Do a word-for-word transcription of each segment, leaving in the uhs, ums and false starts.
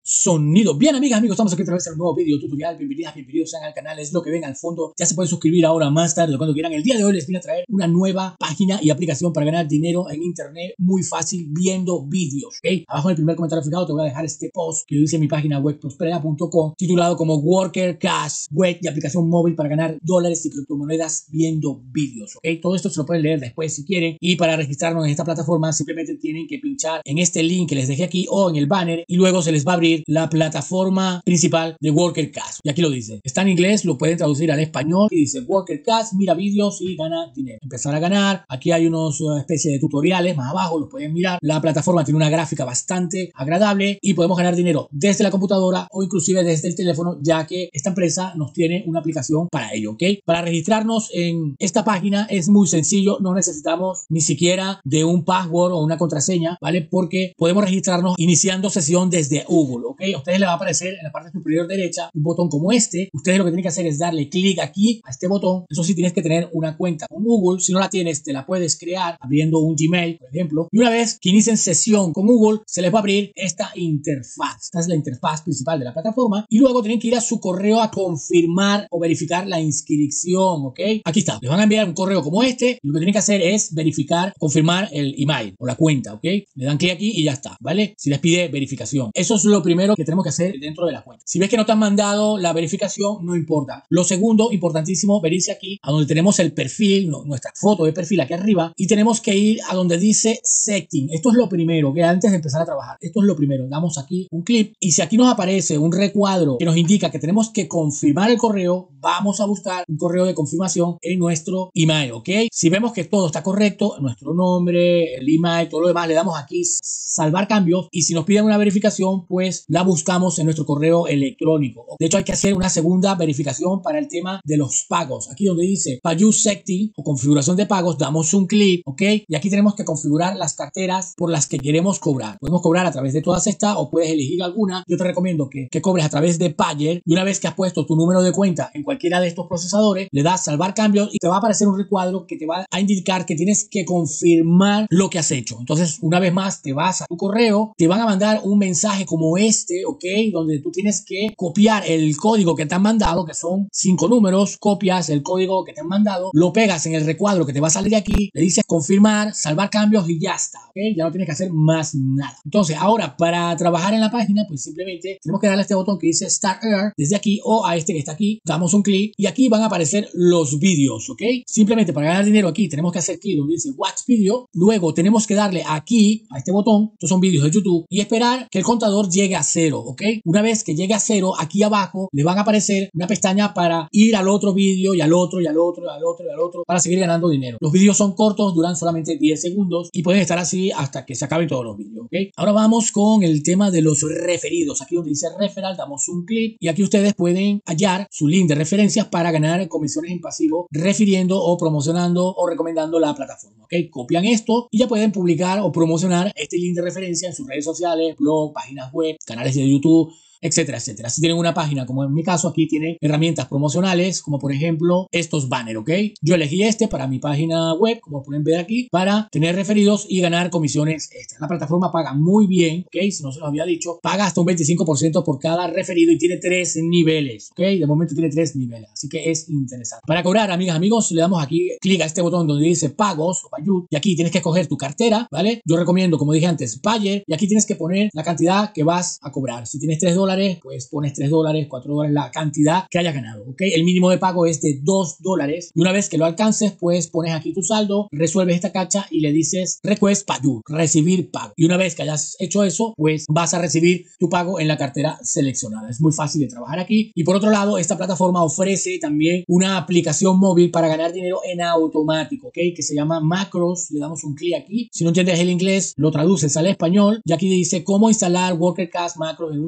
sonido. Bien, amigas, amigos, estamos aquí otra vez en un nuevo video tutorial. Bienvenidas, bienvenidos sean al canal. Es lo que ven al fondo. Ya se pueden suscribir ahora, más tarde, cuando quieran. El día de hoy les vine a traer una nueva página y aplicación para ganar dinero en internet muy fácil viendo vídeos. ¿Okay? Abajo en el primer comentario fijado te voy a dejar este post que yo hice en mi página web prosperera punto com titulado como Worker Cash, web y aplicación móvil para ganar dólares y criptomonedas viendo vídeos. ¿Okay? Todo esto se lo pueden leer después si quieren. Y para registrarnos en esta plataforma simplemente tienen que pinchar en este link que les dejé aquí o en el banner y luego se les va a abrir la plataforma principal de Worker Cash. Y aquí lo dice. Está en inglés, lo pueden traducir al español y dice Worker Cash, mira vídeos y gana dinero. Empezar a ganar. Aquí hay unos uh, especie de tutoriales más abajo, los pueden mirar. La plataforma tiene una gráfica bastante agradable y podemos ganar dinero desde la computadora o inclusive desde el teléfono, ya que esta empresa nos tiene una aplicación para ello, ¿ok? Para registrarnos en esta página es muy sencillo, no necesitamos ni siquiera de un password o una contraseña, ¿vale? Porque podemos registrarnos iniciando sesión desde Google, ¿ok? A ustedes les va a aparecer en la parte superior derecha un botón como este. Ustedes lo que tienen que hacer es darle clic aquí a este botón. Eso sí, tienes que tener una cuenta con Google. Si no la tienes, te la puedes crear abriendo un Gmail, por ejemplo. Y una vez que inicien sesión con Google, se les va a abrir esta interfaz. Esta es la interfaz principal de la plataforma. Y luego tienen que ir a su correo a confirmar o verificar la inscripción, ¿ok? Aquí está. Les van a enviar un correo como este. Y lo que tienen que hacer es verificar, confirmar el email o la cuenta, ¿ok? Le dan clic aquí y ya está, ¿vale? Si les pide verificación. Eso es lo primero que tenemos que hacer dentro de la cuenta. Si ves que no te han mandado la verificación, no importa. Lo segundo, importantísimo, venirse aquí a donde tenemos el perfil, no, nuestra foto de perfil aquí arriba, y tenemos que ir a donde dice Setting. Esto es lo primero, que antes de empezar a trabajar. Esto es lo primero. Damos aquí un clic y si aquí nos aparece un recuadro que nos indica que tenemos que confirmar el correo, vamos a buscar un correo de confirmación en nuestro email, ¿ok? Si vemos que todo está correcto, nuestro nombre, el email, todo lo demás, le damos aquí salvar cambios y si nos piden una verificación, pues la buscamos en nuestro correo electrónico. De hecho, hay que hacer una segunda verificación para el tema de los pagos. Aquí donde dice Payou Setting o configuración de pagos, damos un clic, ¿ok? Y aquí tenemos que configurar las carteras por las que queremos cobrar. Podemos cobrar a través de todas estas o puedes elegir alguna. Yo te recomiendo que, que cobres a través de Payer y una vez que has puesto tu número de cuenta en cualquiera de estos procesadores, le das salvar cambios y te va a aparecer un recuadro que te va a indicar que tienes que confirmar lo que has hecho. Entonces, una vez más, te vas a tu correo, te van a mandar un mensaje como este, ¿ok? Donde tú tienes que copiar el código que te han mandado, que son cinco números, copias el código que te han mandado, lo pegas en el recuadro que te va a salir de aquí, le dices confirmar, salvar cambios y ya está, ¿ok? Ya no tienes que hacer más nada. Entonces, ahora, para trabajar en la página, pues simplemente tenemos que darle a este botón que dice Start Here, desde aquí, o a este que está aquí, damos un clic y aquí van a aparecer los vídeos, ¿ok? Simplemente para ganar dinero aquí tenemos que hacer clic donde dice Watch Video, luego tenemos que darle aquí a este botón, estos son vídeos de YouTube, y esperar que el contador llegue a cero, ¿ok? Una vez que llegue a cero, aquí abajo le van a aparecer una pestaña para ir al otro vídeo y al otro y al otro y al otro y al otro para seguir ganando dinero. Los vídeos son cortos, duran solamente diez segundos y pueden estar así hasta que se acaben todos los vídeos, ¿ok? Ahora vamos con el tema de los referidos. Aquí donde dice referral damos un clic y aquí ustedes pueden hallar su link de referencias para ganar comisiones en pasivo refiriendo o promocionando o recomendando la plataforma, ¿ok? Copian esto y ya pueden publicar o promocionar este link de referencia en sus redes sociales, blog, páginas web, canales de YouTube, etcétera, etcétera. Si tienen una página, como en mi caso, aquí tienen herramientas promocionales, como por ejemplo estos banners, ¿ok? Yo elegí este para mi página web, como pueden ver aquí, para tener referidos y ganar comisiones extras. La plataforma paga muy bien, ¿ok? Si no se lo había dicho, paga hasta un veinticinco por ciento por cada referido y tiene tres niveles, ¿ok? De momento tiene tres niveles, así que es interesante. Para cobrar, amigas, amigos, le damos aquí, clic a este botón donde dice pagos o Payou y aquí tienes que escoger tu cartera, ¿vale? Yo recomiendo, como dije antes, Payer y aquí tienes que poner la cantidad que vas a cobrar. Si tienes tres dólares, pues pones tres dólares, cuatro dólares, la cantidad que hayas ganado, ¿ok? El mínimo de pago es de dos dólares y una vez que lo alcances, pues pones aquí tu saldo, resuelves esta cacha y le dices Request Payou, recibir pago. Y una vez que hayas hecho eso, pues vas a recibir tu pago en la cartera seleccionada. Es muy fácil de trabajar aquí. Y por otro lado, esta plataforma ofrece también una aplicación móvil para ganar dinero en automático, ¿ok? Que se llama Macros. Le damos un clic aquí. Si no entiendes el inglés, lo traduces al español y aquí dice cómo instalar Worker Cash Macros en un teléfono inteligente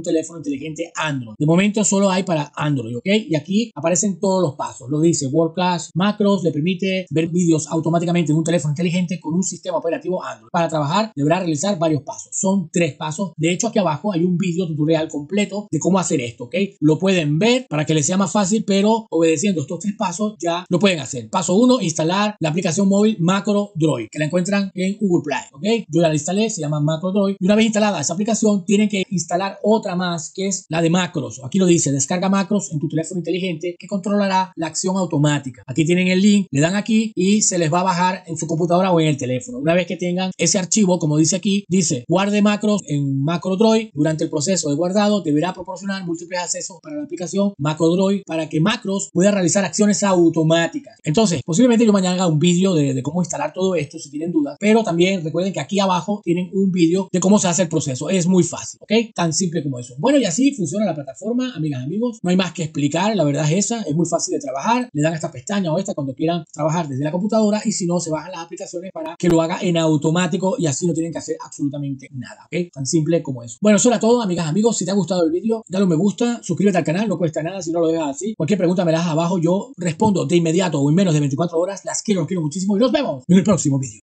inteligente Android. De momento solo hay para Android, ¿ok? Y aquí aparecen todos los pasos. Lo dice World Class Macros, le permite ver vídeos automáticamente en un teléfono inteligente con un sistema operativo Android. Para trabajar deberá realizar varios pasos. Son tres pasos. De hecho, aquí abajo hay un video tutorial completo de cómo hacer esto, ¿ok? Lo pueden ver para que les sea más fácil, pero obedeciendo estos tres pasos ya lo pueden hacer. Paso uno, instalar la aplicación móvil Macro Droid, que la encuentran en Google Play, ¿ok? Yo ya la instalé, se llama Macro Droid. Y una vez instalada esa aplicación, tienen que instalar otra más, que es la de macros. Aquí lo dice, descarga macros en tu teléfono inteligente que controlará la acción automática. Aquí tienen el link, le dan aquí y se les va a bajar en su computadora o en el teléfono. Una vez que tengan ese archivo, como dice aquí, dice, guarde macros en Macro Droid. Durante el proceso de guardado deberá proporcionar múltiples accesos para la aplicación Macro Droid para que macros pueda realizar acciones automáticas. Entonces, posiblemente yo mañana haga un vídeo de, de cómo instalar todo esto si tienen dudas, pero también recuerden que aquí abajo tienen un vídeo de cómo se hace el proceso. Es muy fácil, ¿ok? Tan simple como eso. Bueno, y así funciona la plataforma, amigas, amigos. No hay más que explicar, la verdad es esa. Es muy fácil de trabajar. Le dan esta pestaña o esta cuando quieran trabajar desde la computadora y si no, se bajan las aplicaciones para que lo haga en automático y así no tienen que hacer absolutamente nada, ¿ok? Tan simple como eso. Bueno, eso era todo, amigas, amigos. Si te ha gustado el vídeo, dale un me gusta, suscríbete al canal, no cuesta nada si no lo dejas así. Cualquier pregunta me la das abajo, yo respondo de inmediato o en menos de veinticuatro horas. Las quiero, los quiero muchísimo y nos vemos en el próximo vídeo.